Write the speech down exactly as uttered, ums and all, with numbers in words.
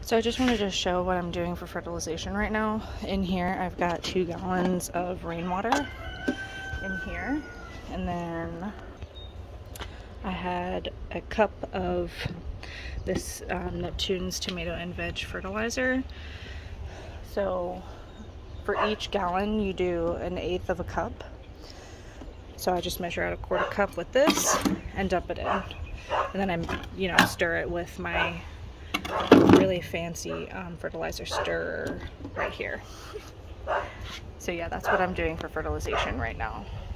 So I just wanted to show what I'm doing for fertilization right now. In here, I've got two gallons of rainwater in here. And then I had a cup of this um, Neptune's tomato and veg fertilizer. So for each gallon, you do an eighth of a cup. So I just measure out a quarter cup with this and dump it in. And then I, you know, stir it with my really fancy um, fertilizer stirrer right here. So yeah, that's what I'm doing for fertilization right now.